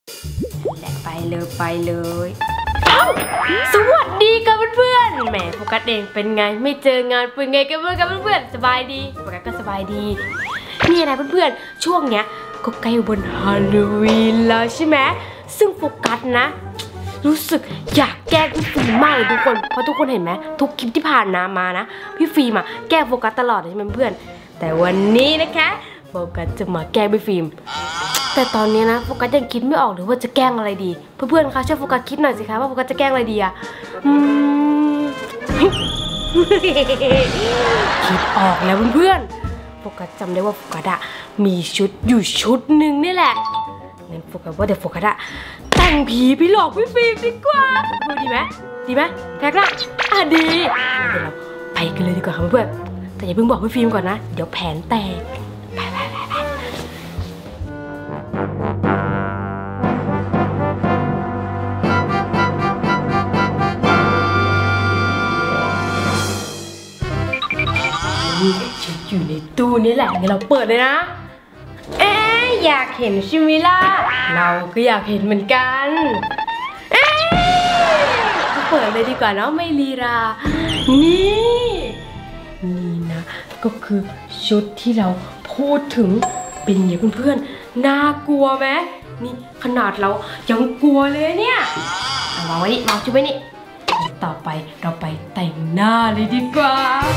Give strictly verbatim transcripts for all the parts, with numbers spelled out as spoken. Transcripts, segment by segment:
และไปเลยไปเลยเอ้าสวัสดีกับเพื่อนๆแหมโฟกัสเองเป็นไงไม่เจองานเป็นไงกันบ้างกับเพื่อนๆสบายดีโฟกัสก็สบายดีนี่อะไรเพื่อนๆช่วงเนี้ยก็ใกล้วันฮาโลวีนแล้วใช่ไหมซึ่งโฟกัสนะรู้สึกอยากแกล้งพี่ฟิล์มมากเลยทุกคนเพราะทุกคนเห็นไหมทุกคลิปที่ผ่านมานะพี่ฟิล์มอะแกล้งโฟกัสตลอดเลยใช่ไหมเพื่อนแต่วันนี้นะคะโฟกัสจะมาแกล้งพี่ฟิล์มแต่ตอนนี้นะโฟกัสยังคิดไม่ออกเลยว่าจะแกล้งอะไรดีเพื่อนๆคะช่วยโฟกัสคิดหน่อยสิคะว่าโฟกัสจะแกล้งอะไรดีอะอืม คิดออกแล้วเพื่อนๆโฟกัสจำได้ว่าโฟกัสอะมีชุดอยู่ชุดหนึ่งนี่แหละงั้นโฟกัสว่าเดี๋ยวโฟกัสอะแต่งผีไปหลอกพี่ฟิล์มดีกว่าดูดีไหมดีไหมแพ็กละอ่ะดีเดี๋ยวเราไปกันเลยดีกว่าค่ะเพื่อนๆแต่อย่าเพิ่งบอกพี่ฟิล์มก่อนนะเดี๋ยวแผนแตกไปไปไปไปชุดอยู่ในตู้นี่แหละงั้นเราเปิดเลยนะเอ๊ะอยากเห็นใช่ไหมล่ะเราก็อยากเห็นเหมือนกันเอ๊ะเปิดเลยดีกว่าเนาะไม่ลีลานี่นี่นะก็คือชุดที่เราพูดถึงเป็นอย่างเพื่อนๆน่ากลัวไหมนี่ขนาดเรายังกลัวเลยเนี่ยเอาวางไว้นี่วางชุดไว้นี่ต่อไปเราไปแต่งหน้าเลยดีกว่า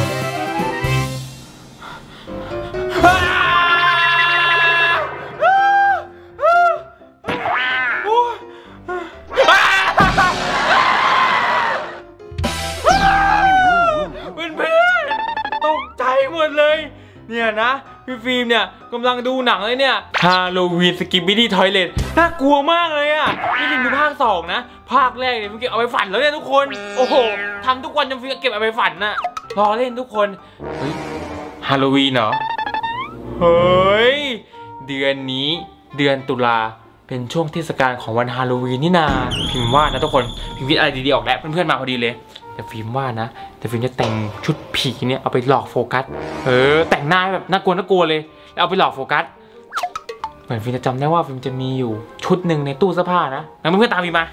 เนี่ยนะพี่ฟิล์มเนี่ยกำลังดูหนังเลยเนี่ยฮาโลวีนสกิปปี้ดี้ทอยเลทน่ากลัวมากเลยอ่ะพี่ฟิล์มดูภาคสองนะภาคแรกเนี่ยพี่เก็บเอาไปฝันแล้วเนี่ยทุกคนโอ้โหทำทุกวันจนพี่เก็บเอาไปฝันน่ะรอเล่นทุกคนเฮ้ยฮาโลวีนเหรอเฮ้ยเดือนนี้เดือนตุลาเป็นช่วงเทศกาลของวันฮาโลวีนนี่นาพิมพ์ว่านะทุกคนพิมพ์วิทย์อะไรดีๆออกแล้วเพื่อนๆมาพอดีเลยแต่ฟิล์มว่านะแต่ฟิล์มจะแต่งชุดผีเนี่ยเอาไปหลอกโฟกัสเออแต่งหน้าแบบน่ากลัวน่ากลัวเลยแล้วเอาไปหลอกโฟกัสเหมือนฟิล์มจะจำได้ว่าฟิล์มจะมีอยู่ชุดหนึ่งในตู้เสื้อผ้านะงั้นเพื่อนๆตามฟิล์มมา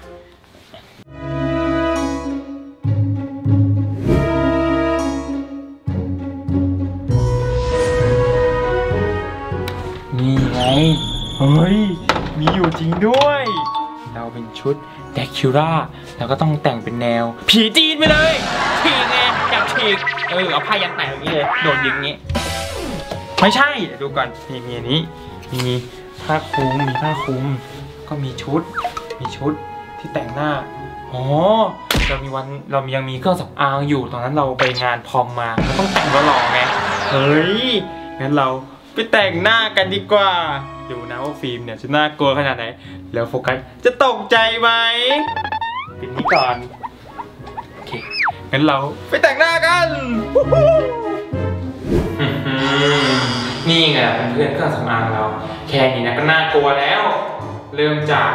นี่ไงเฮ้ยมีอยู่จริงด้วยเราเป็นชุดแดกคิร่าแล้วก็ต้องแต่งเป็นแนวผีจีนไปเลยฉีกไงอยากฉีกเออเอาผ้ายันแตกอย่างนี้เลยโดนยิงงี้ไม่ใช่ดูก่อนมีมีอันนี้มีผ้าคลุมมีผ้าคลุมก็มีชุดมีชุดที่แต่งหน้าอ๋อเรามีวันเรายังมีเครื่องสำอางอยู่ตอนนั้นเราไปงานพรอมมาเราต้องแต่งหล่อไงเฮ้ยงั้นเราไปแต่งหน้ากันดีกว่าดูนะว่าฟิล์มเนี่ยจะน่ากลัวขนาดไหนแล้วโฟกัสจะตกใจไหมปิดนี้ก่อนโอเคงั้นเราไปแต่งหน้ากันนี่ไงเพื่อนเครื่องสำอางเราแค่นี้นะก็น่ากลัวแล้วเริ่มจาก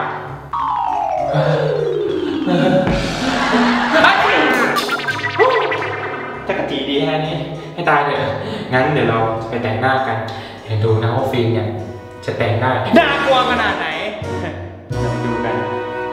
จะกระจีดีแค่นี้ให้ตายเลยงั้นเดี๋ยวเราไปแต่งหน้ากันเดี๋ยวดูนะว่าฟิล์มเนี่ยจะแต่งหน้าน่ากลัวขนาดไหนเรามาดูกัน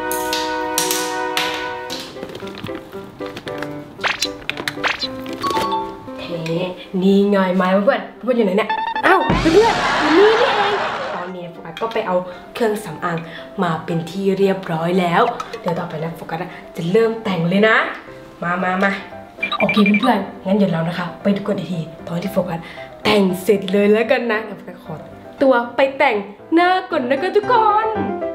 เฮ้นี่ไงไม้เพื่อนเพื่อนอยู่ไหนเนี่ยอ้าวเพื่อนอยู่นี่นี่เองตอนนี้โฟกัสก็ไปเอาเครื่องสำอางมาเป็นที่เรียบร้อยแล้วเดี๋ยวต่อไปนะโฟกัสจะเริ่มแต่งเลยนะมามามาโอเคเพื่อนๆงั้นเดี๋ยวเรานะคะไปดูกันอีกทีตอนที่โฟกัสแต่งเสร็จเลยแล้วกันนะโฟกัสขอตัวไปแต่งหน้าก่อนนะคะทุกคน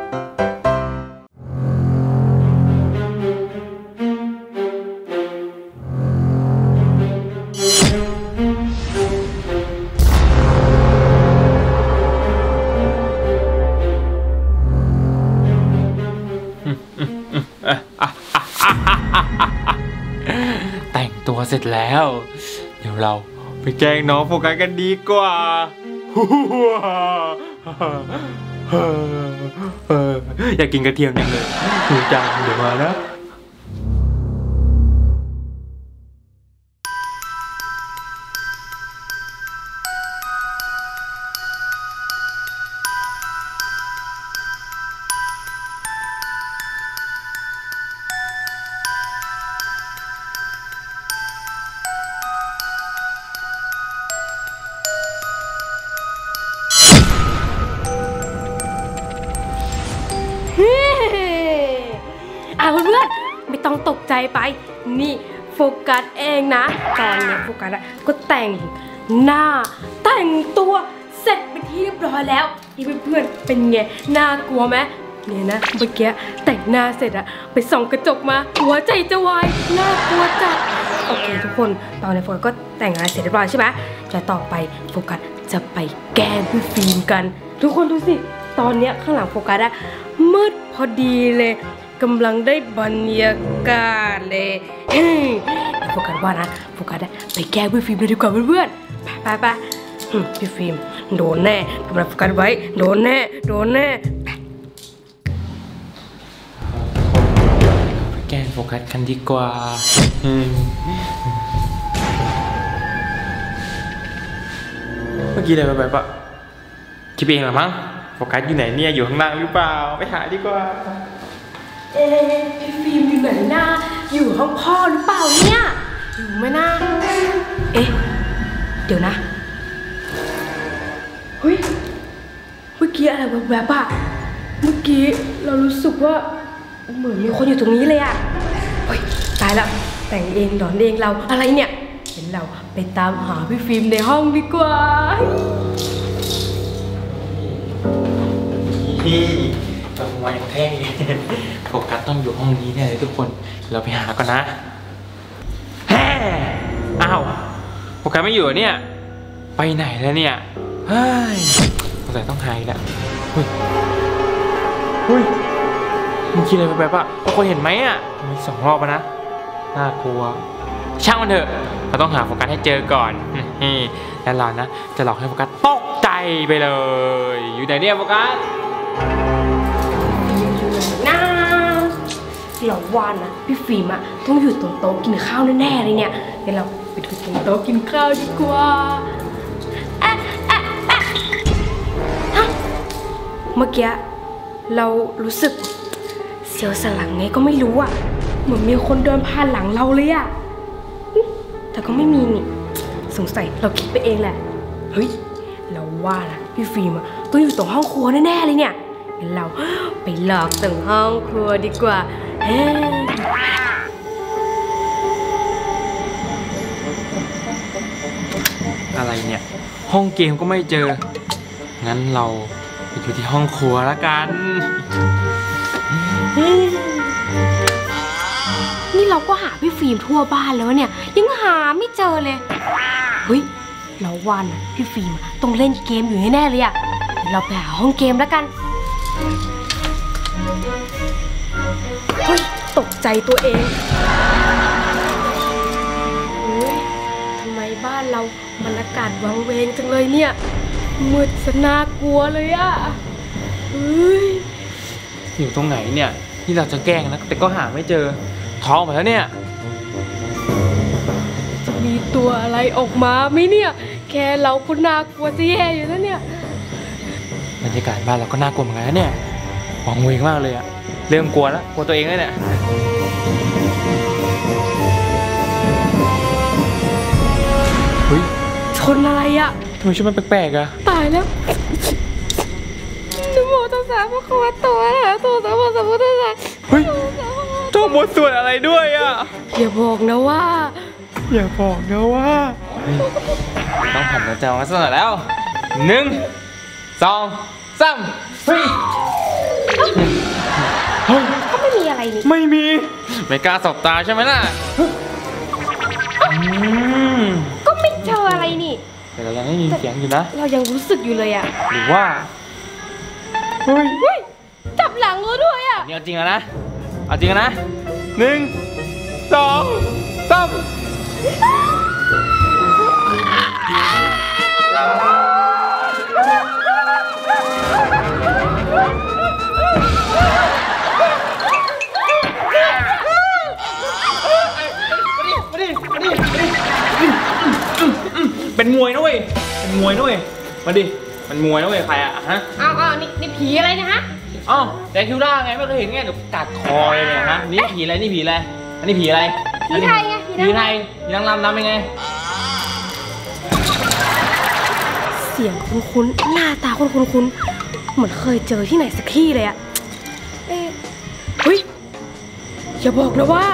แต่งตัวเสร็จแล้วเดี๋ยวเราไปแกล้งน้องโฟกัสกันดีกว่าอยากกินกระเทียมจังเลยดูจังเดี๋ยวมานะเอ่ะเพื่อนๆไม่ต้องตกใจไปนี่โฟกัสเองนะตอนนี้โฟกัสก็แต่งหน้าแต่งตัวเสร็จเป็นที่เรียบร้อยแล้วนี่เพื่อนๆเป็นไงน่ากลัวไหมเนี่ยนะเมื่อกี้แต่งหน้าเสร็จอะไปส่องกระจกมาหัวใจจะวายน่ากลัวจัดโอเคทุกคนตอนนี้โฟกัสก็แต่งงานเสร็จเรียบร้อยใช่ไหมจะต่อไปโฟกัสจะไปแกล้งพี่ฟิล์มกันทุกคนดูสิตอนนี้ข้างหลังโฟกัสอะมืดพอดีเลยกำลังได้บรรยากาศเลยโฟกัสว่านะโฟกัสไปแกล้งพี่ฟิล์มเลยดีกว่าเพื่อนๆไปไปไปพี่ฟิล์มโดนแน่ทำไมโฟกัสไว้โดนแน่โดนแน่ไปแกล้งโฟกัสกันดีกว่าเมื่อกี้อะไรแบบว่าคิดเองหรอมั้งโฟกัสอยู่ไหนเนี่ยอยู่ข้างล่างหรือเปล่าไปหาดีกว่าเอ๊ะพี่ฟิล์มอยู่ไหนหน้าอยู่ห้องพ่อหรือเปล่าเนี่ยอยู่ไหมนะเอ๊ะเดี๋ยวนะเฮ้ยเมื่อกี้อะไรแบบๆอะเมื่อกี้เรารู้สึกว่าเหมือนมีคนอยู่ตรงนี้เลยอะเฮ้ยตายแล้วแต่งเองหลอนเองเราอะไรเนี่ยเห็นเราไปตามหาพี่ฟิล์มในห้องดีกว่าพี่ตัวมวยแท่งโฟกัสต้องอยู่ห้องนี้แน่เลยทุกคนเราไปหาก่อนนะแฮ่อ้าวโฟกัสไม่อยู่เนี่ยไปไหนแล้วเนี่ยเฮ้ยสงสัยต้องหายแล้วเฮ้ยเฮ้ยมึงคิดอะไรแบบว่าทุกคนเห็นไหมอ่ะมีสองรอบนะน่ากลัวช่างมันเถอะเราต้องหาโฟกัสให้เจอก่อนแล้วเรานะจะหลอกให้โฟกัสตกใจไปเลยอยู่ไหนเนี่ยโฟกัสน้าเราว่านะพี่ฟิล์มอะต้องอยู่ตรงโต๊ะกินข้าวแน่ๆเลยเนี่ยเดี๋ยวเราไปดูตรงโต๊ะกินข้าวดีกว่าอะอะอะฮะเมื่อกี้เรารู้สึกเสียวสันหลังไงก็ไม่รู้อะเหมือนมีคนเดินผ่านหลังเราเลยอะแต่ก็ไม่มีนี่สงสัยเราคิดไปเองแหละเฮ้ยเราว่านะพี่ฟิล์มอะต้องอยู่ตรงห้องครัวแน่ๆเลยเนี่ยงั้นเราไปหลอกตรงห้องครัวดีกว่าเฮ้อะไรเนี่ยห้องเกมก็ไม่เจองั้นเราไปอยู่ที่ห้องครัวละกันนี่เราก็หาพี่ฟิล์มทั่วบ้านแล้วเนี่ยยังหาไม่เจอเลยเฮ้ยเราว่านะพี่ฟิล์มต้องเล่นเกมอยู่แน่ๆเลยอะเราไปหาห้องเกมแล้วกันเฮ้ยตกใจตัวเองเฮ้ยทำไมบ้านเรามันอากาศวังเวงจังเลยเนี่ยมืดสน่ากลัวเลยอะเฮ้ยอยู่ตรงไหนเนี่ยที่เราจะแกล้งนะแต่ก็หาไม่เจอท้องหมดแล้วเนี่ยจะมีตัวอะไรออกมาไหมเนี่ยแค่เราก็น่ากลัวจะแย่อยู่แล้วเนี่ยบรรยากาศบ้านเราก็น่ากลัวเหมือนกันนะเนี่ยวังเวงมากเลยอะเริ่มกลัวแล้วกลัวตัวเองเลยเนี่ยเฮ้ยชนอะไรอะทำไมชุดมันแปลกๆอะตายแล้วนโมตัสสะพระคัมภีโตอะระหะโตสัมมาสัมพุทธัสสะเฮ้ยต้องบทสวดอะไรด้วยอะอย่าบอกนะว่าอย่าบอกนะว่าต้องหันมาเจอมาสักหน่อยแล้วหนึ่งสองสามเฮ้ยก็ไม่มีอะไรนี่ไม่มีไม่กล้าสบตาใช่ไหมล่ะก็ไม่เจออะไรนี่แต่เรายังไม่มีเสียงอยู่นะเรายังรู้สึกอยู่เลยอะหรือว่าเฮ้ยจับหลังเราด้วยอะนี่เอาจริงนะเอาจริงนะหนึ่งสองสามเป็นมวยนะเว้ยเป็นมวยนะเว้ยมาดิมันมวยนะเว้ยใครอะฮะอ้าวอ้าวนี่นี่ผีอะไรนะฮะอ้าวแดคิวล่าไงไม่เคยเห็นไงเดี๋ยวกัดคอเลยเนี่ยฮะนี่ผีอะไรนี่ผีอะไรอันนี้ผีอะไรผีไทยไงผีไทยผีนางรำรำเป็นไงเสียงคุ้นๆหน้าตาคุ้นๆเหมือนเคยเจอที่ไหนสักที่เลยอะเอ๊ะเฮ้ยอย่าบอกนะว่า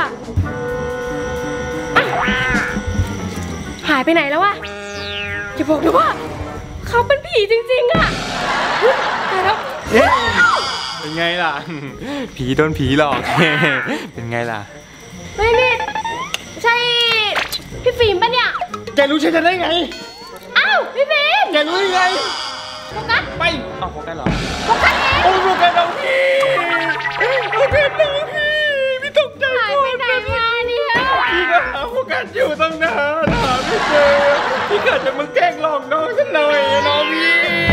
หายไปไหนแล้ววะอย่าบอกนะว่าเขาเป็นผีจริงๆอะตายแล้วเป็นไงล่ะผีโดนผีหลอกเป็นไงล่ะไม่นี่ใช่พี่ฟิล์มปะเนี่ยแกรู้ใช่ฉันได้ไงอ้าวพี่ฟิล์มแกรู้ได้ไงโฟกัสไปอ้าวโฟกัสเหรอโฟกัสเองโอ้โฟกัสน้องพี่โฟกัสน้องพี่พี่ตกใจหายไปไหนมาเนี่ยพี่ก็หาโฟกัสอยู่ตั้งนานหาไม่เจอพี่ก็จะมาแกล้งหลอกน้องฉันหน่อยน้องพี่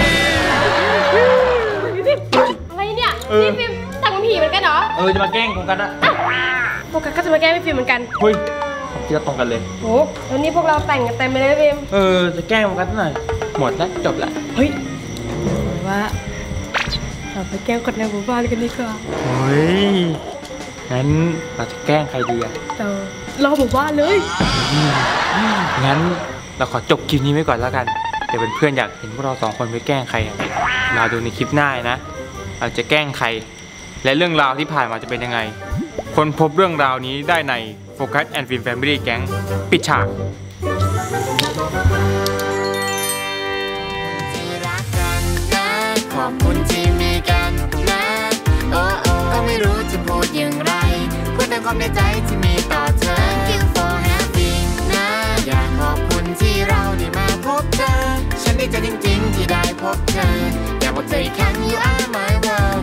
อะไรเนี่ยพี่ฟิล์มแต่งเป็นผีเหมือนกันเหรอเออจะมาแกล้งโฟกัสอะโฟกัสก็จะมาแกล้งพี่ฟิล์มเหมือนกันเฮ้ยเชื่อตรงกันเลยโอ้แล้วนี่พวกเราแต่งกันเต็มไปเลยพี่ฟิล์มเออจะแกล้งโฟกัสหน่อยหมดแล้วจบละเฮ้ยว่าเราไปแกล้งคนในหมู่บ้านกันดีกว่าเฮ้ยงั้นเราจะแกล้งใครดีอะเออเราหมู่บ้านเลยงั้นเราขอจบคลิปนี้ไว้ก่อนแล้วกันเดี๋ยวเพื่อนๆอยากเห็นพวกเราสองคนไปแกล้งใครมาดูในคลิปหน้านะเราจะแกล้งใครและเรื่องราวที่ผ่านมาจะเป็นยังไงคนพบเรื่องราวนี้ได้ในโฟกัสแอนด์ฟิล์มแฟมิลี่แก๊งปิดฉากขอบคุณที่มีกันนะโอ้โอ้ก็ไม่รู้จะพูดอย่างไรพูดแต่ความในใจที่มีต่อเธอ Thank you for having นะอยากขอบคุณที่เราได้มาพบเธอฉันดีใจจริงๆที่ได้พบเธออยากบอกเธออีกครั้ง You are my world